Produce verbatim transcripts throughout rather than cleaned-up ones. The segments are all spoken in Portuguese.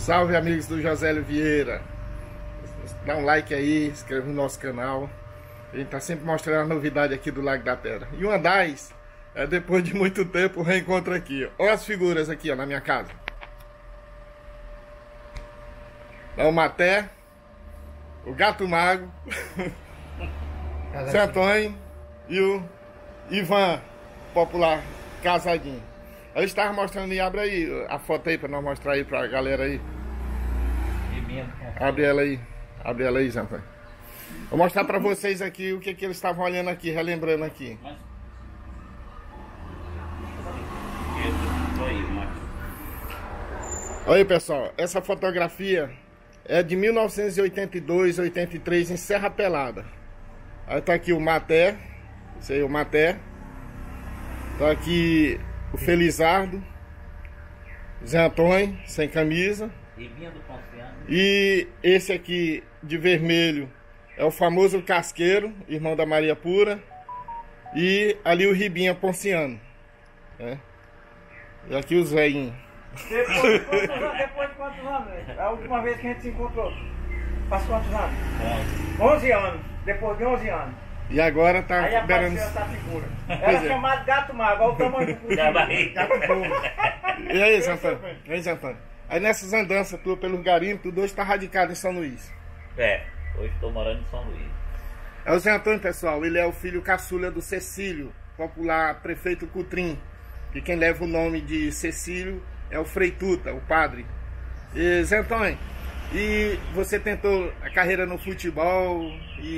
Salve, amigos do Josélio Vieira. Dá um like aí, inscreva no nosso canal. A gente tá sempre mostrando a novidade aqui do Lago da Pedra. E uma das, é depois de muito tempo, o reencontro aqui. Olha as figuras aqui, ó, na minha casa. Dá o Maté, o Gato Mago, Zé Antônio e o Ivan, popular Casadinho. Eu estava mostrando e abre aí a foto aí pra nós mostrar aí pra galera aí. Abre ela aí, abre ela aí, Zé Antônio. Vou mostrar pra vocês aqui o que, que eles estavam olhando aqui, relembrando aqui. Olha aí, pessoal, essa fotografia é de mil novecentos e oitenta e dois, oitenta e três em Serra Pelada. Aí tá aqui o Maté, esse aí é o Maté. Tá aqui o Felizardo, Zé Antônio, sem camisa. E esse aqui de vermelho é o famoso Casqueiro, irmão da Maria Pura. E ali o Ribinha Ponciano, né? E aqui o Zéinho. Depois de quantos anos? Depois de quantos anos? A última vez que a gente se encontrou. Faz quantos anos? onze anos. Depois de onze anos. E agora tá aí liberando essa figura. Era é. chamado Gato Mago, olha o tamanho do pudim. Gato Mago. E aí, Zé Antônio? E aí, Zé Antônio? Aí nessas andanças tuas pelos garimpos, tu hoje tá radicado em São Luís. É, hoje estou morando em São Luís. É o Zé Antônio, pessoal, ele é o filho caçula do Cecílio, popular prefeito Cutrim. E quem leva o nome de Cecílio é o Frei Tuta, o padre. E, Zé Antônio, e você tentou a carreira no futebol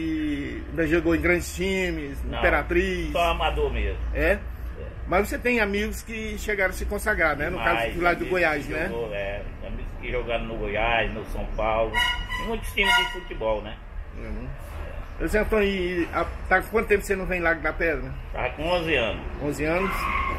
e ainda jogou em grandes times, Não, Imperatriz. Só amador mesmo. É? É. Mas você tem amigos que chegaram a se consagrar, né? No caso do lado do Goiás, né? Jogou, é, amigos que jogaram no Goiás, no São Paulo, em muitos times de futebol, né? Uhum. É. Zé Antônio, e a, tá com quanto tempo você não vem em Lago da Pedra? Tá com onze anos. onze anos.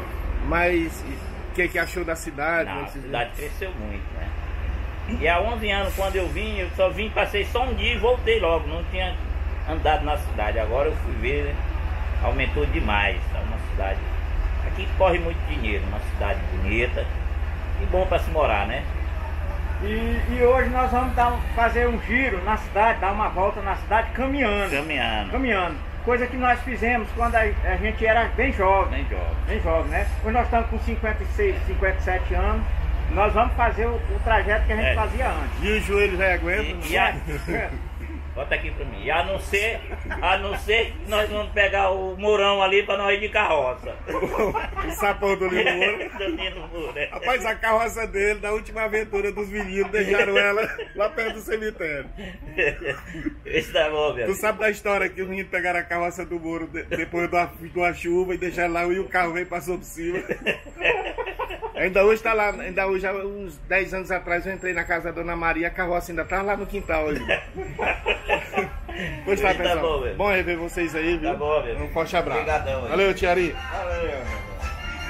Mas o que, que achou da cidade? Não, a cidade cresceu muito, né? E há onze anos, quando eu vim, eu só vim, passei só um dia e voltei logo. Não tinha andado na cidade. Agora eu fui ver, né? Aumentou demais. Tá uma cidade. Aqui corre muito dinheiro, uma cidade bonita e bom para se morar, né? E, e hoje nós vamos dar, fazer um giro na cidade, dar uma volta na cidade caminhando. Caminhando. Caminhando. Coisa que nós fizemos quando a, a gente era bem jovem. Bem jovem. Bem jovem, né? Hoje nós estamos com cinquenta e seis, cinquenta e sete anos. Nós vamos fazer o, o trajeto que a gente é. fazia antes. E o joelho já aguenta? E, e a... Bota aqui pra mim. E a não ser, a não ser que nós vamos pegar o Mourão ali pra nós ir de carroça. O sapão do Lino Moura. Do Lino Moura. Rapaz, a carroça dele, da última aventura dos meninos, deixaram ela lá perto do cemitério. Esse tá bom, meu. Tu sabe da história que os meninos pegaram a carroça do Mouro de, depois de uma, de uma chuva e deixaram lá e o carro veio e passou por cima. Ainda hoje tá lá, ainda hoje, há uns dez anos atrás, eu entrei na casa da Dona Maria, a carroça ainda tá lá no quintal hoje. Pois tá, pessoal. Tá bom, bom rever vocês aí, viu? Tá bom, meu. Um forte abraço. Obrigadão. Valeu, Tiari. Valeu.